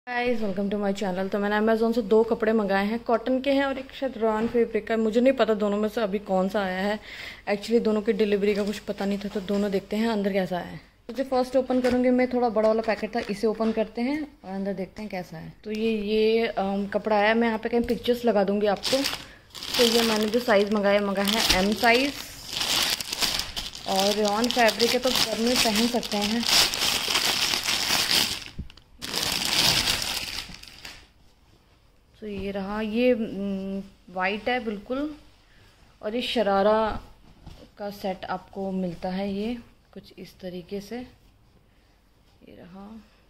Guys welcome to my channel. तो मैंने Amazon से 2 कपड़े मंगाए हैं, कॉटन के हैं और एक शायद रॉन फैब्रिक का। मुझे नहीं पता दोनों में से अभी कौन सा आया है। एक्चुअली दोनों की डिलीवरी का कुछ पता नहीं था, तो दोनों देखते हैं अंदर कैसा है। तो जो फर्स्ट ओपन करूँगी मैं, थोड़ा बड़ा वाला पैकेट था, इसे ओपन करते हैं और अंदर देखते हैं कैसा है। तो ये कपड़ा आया। मैं यहाँ पे कहीं पिक्चर्स लगा दूँगी आपको। तो ये मैंने जो साइज़ मंगाया है M साइज़ और रॉन फैब्रिक है, तो घर में पहन सकते हैं। तो ये रहा, ये वाइट है बिल्कुल, और ये शरारा का सेट आपको मिलता है, ये कुछ इस तरीके से। ये रहा,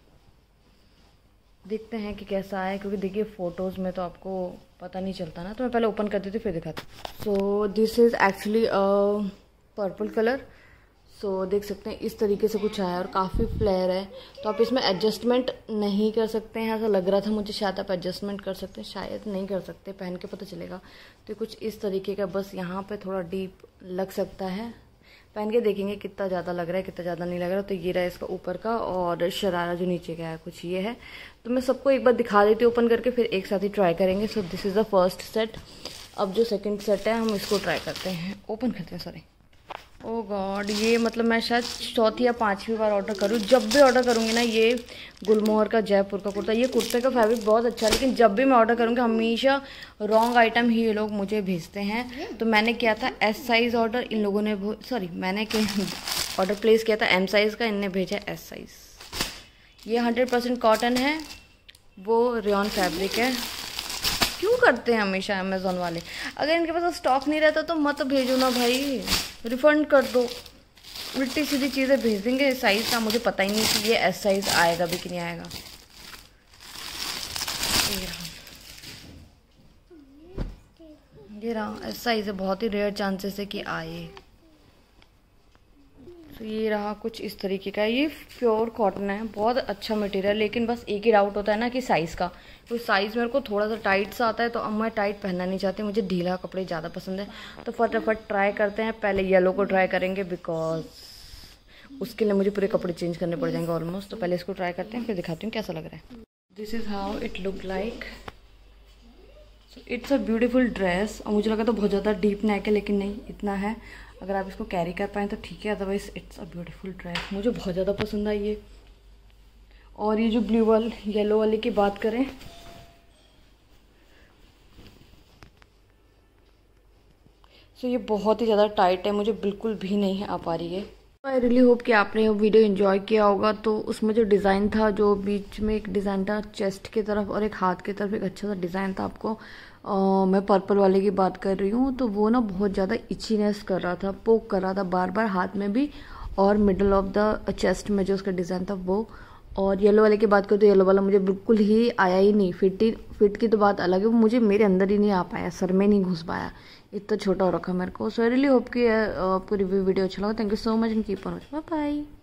देखते हैं कि कैसा है, क्योंकि देखिए फ़ोटोज़ में तो आपको पता नहीं चलता ना। तो मैं पहले ओपन कर देती हूँ फिर दिखाती हूँ। So this is actually purple colour. सो देख सकते हैं इस तरीके से कुछ आया और काफ़ी फ्लेयर है। तो आप इसमें एडजस्टमेंट नहीं कर सकते हैं, ऐसा लग रहा था मुझे। शायद आप एडजस्टमेंट कर सकते हैं, शायद नहीं कर सकते, पहन के पता चलेगा। तो कुछ इस तरीके का, बस यहाँ पे थोड़ा डीप लग सकता है। पहन के देखेंगे कितना ज़्यादा लग रहा है, कितना ज़्यादा नहीं लग रहा। तो ये रहा इसका ऊपर का, और शरारा जो नीचे का है कुछ ये है। तो मैं सबको एक बार दिखा देती हूँ ओपन करके, फिर एक साथ ही ट्राई करेंगे। So this is the first set. अब जो सेकेंड सेट है हम इसको ट्राई करते हैं, ओपन करते हैं। सॉरी, ओह गॉड, ये मतलब मैं शायद चौथी या 5वीं बार ऑर्डर करूँ। जब भी ऑर्डर करूँगी ना, ये गुलमोहर का जयपुर का कुर्ता, ये कुर्ते का फैब्रिक बहुत अच्छा है, लेकिन जब भी मैं ऑर्डर करूँगी हमेशा रॉन्ग आइटम ही ये लोग मुझे भेजते हैं। तो मैंने किया था S साइज़ ऑर्डर, इन लोगों ने मैंने ऑर्डर प्लेस किया था M साइज़ का, इनने भेजा S साइज़। ये 100% कॉटन है, वो रेयॉन फैब्रिक है। क्यों करते हैं हमेशा अमेज़ोन वाले? अगर इनके पास स्टॉक नहीं रहता तो मत भेजो ना भाई, रिफ़ंड कर दो। उल्टी सीधी चीज़ें भेज देंगे। साइज़ का मुझे पता ही नहीं कि ये S साइज़ आएगा भी कि नहीं आएगा। ये रहा S साइज़ है, बहुत ही रेयर चांसेस है कि आए। तो ये रहा कुछ इस तरीके का। ये प्योर कॉटन है, बहुत अच्छा मटेरियल। लेकिन बस एक ही डाउट होता है ना कि साइज़ का। तो साइज़ मेरे को थोड़ा सा टाइट सा आता है, तो अब मैं टाइट पहनना नहीं चाहती, मुझे ढीला कपड़े ज़्यादा पसंद है। तो फटाफट ट्राई करते हैं। पहले येलो को ट्राई करेंगे, बिकॉज उसके लिए मुझे पूरे कपड़े चेंज करने पड़ जाएंगे ऑलमोस्ट। तो पहले इसको ट्राई करते हैं, फिर दिखाती हूँ कैसा लग रहा है। This is how it look like. It's a beautiful dress. और मुझे लगा तो बहुत ज़्यादा डीप नेक है, लेकिन नहीं, इतना है। अगर आप इसको कैरी कर पाएँ तो ठीक है, otherwise it's a beautiful dress. मुझे बहुत ज़्यादा पसंद आई ये। और ये जो ब्लू वाल येलो वाले की बात करें, सो ये बहुत ही ज़्यादा टाइट है, मुझे बिल्कुल भी नहीं आ पा रही है। आई रियली होप कि आपने वो वीडियो एंजॉय किया होगा। तो उसमें जो डिज़ाइन था, जो बीच में एक डिज़ाइन था चेस्ट की तरफ और एक हाथ की तरफ, एक अच्छा सा डिज़ाइन था। आपको मैं पर्पल वाले की बात कर रही हूँ। तो वो ना बहुत ज़्यादा इचीनेस कर रहा था, पोक कर रहा था बार बार हाथ में भी, और मिडल ऑफ द चेस्ट में जो उसका डिज़ाइन था वो। और येलो वाले की बात करूँ तो येलो वाला मुझे बिल्कुल ही आया ही नहीं। फिट की तो बात अलग है, वो मुझे मेरे अंदर ही नहीं आ पाया, सर में नहीं घुस पाया, इतना छोटा हो रखा मेरे को। सो आई रियली होप कि आपको रिव्यू वीडियो अच्छा लगा। Thank you so much and keep on watching. Bye bye.